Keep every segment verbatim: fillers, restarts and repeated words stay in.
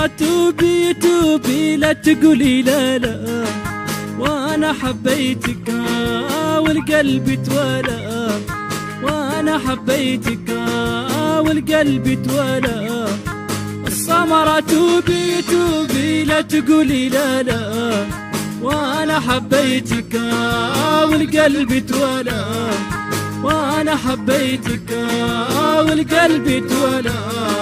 السمرة توبي توبي لا تقولي لا لا، وانا حبيتك والقلب توالى، وانا حبيتك والقلب توالى. السمرة توبي توبي لا تقولي لا لا، وانا حبيتك والقلب توالى، وانا حبيتك والقلب توالى.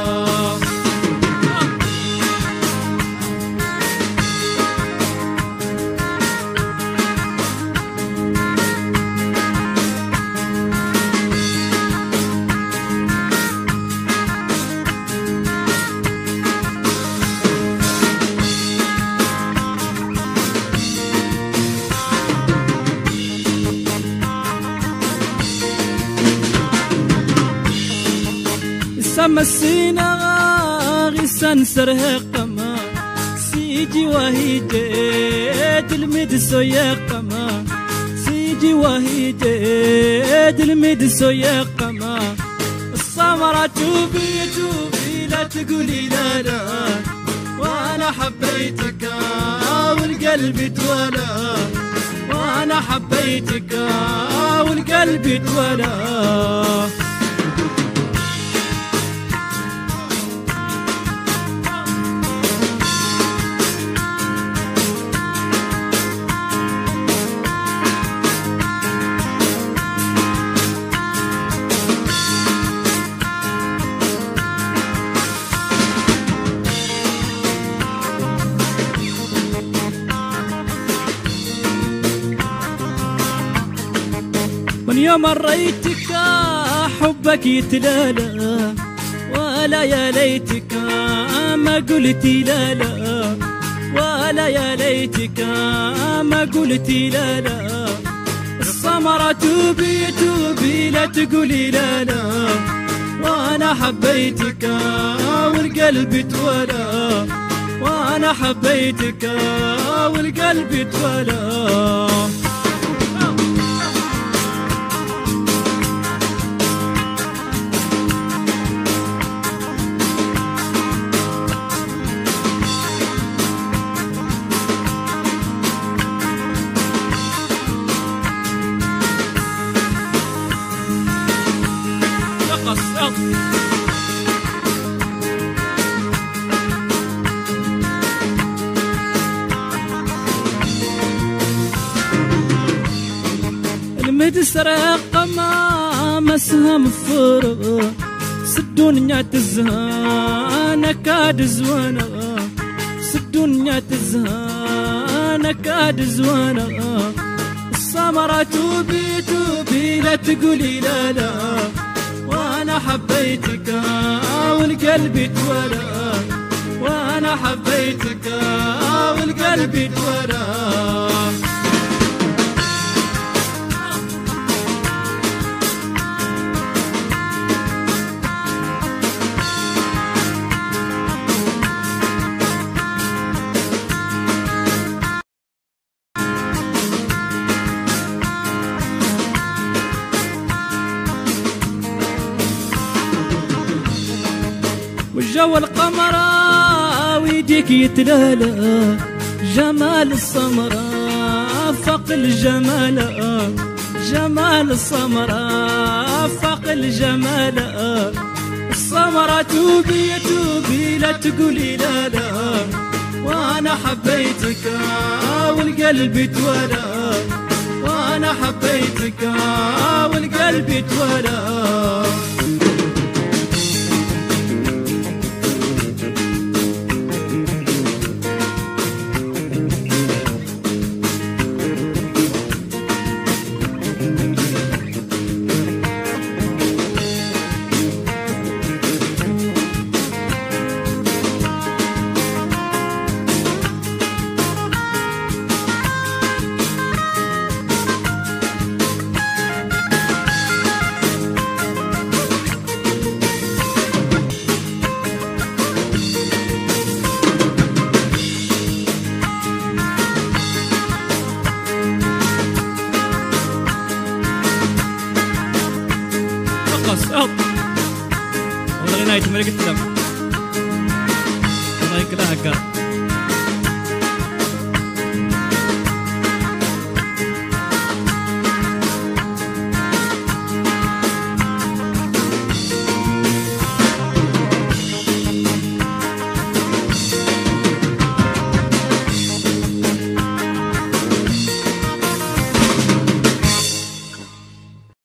سما السينا غيسان سرهقما سيجي وهي جيد المدسو يقما، سيجي وهي جيد المدسو يقما. السمرة توبي توبي لا تقولي لا لا، وانا حبيتك والقلب توالى، وانا حبيتك والقلب توالى. من يوم رأيتك حبك يتلالى، ولا يا ليتك ما قلتي لا لا، ولا يا ليتك ما قلتي لا لا. السمرة توبي توبي لا تقولي لا لا، وانا حبيتك والقلب توالى، وانا حبيتك والقلب توالى. المدسرق ما مسهم فرق سدونيا تزهان كاد زوانا، سدونيا تزهان كاد زوانا. السمرة توبي توبي لا تقولي لا لا، وانا حبيتك والقلب توالى، وانا حبيتك والقلب توالى. والجو القمرة ويديك يتلالى، جمال السمرة فوق الجمال، جمال السمرة فوق الجمال. السمرة توبي توبي لا تقولي لا لا، وانا حبيتك والقلب توالى، وانا حبيتك والقلب توالى. خلاص والله نهاية الملك التلم. الله كده هكا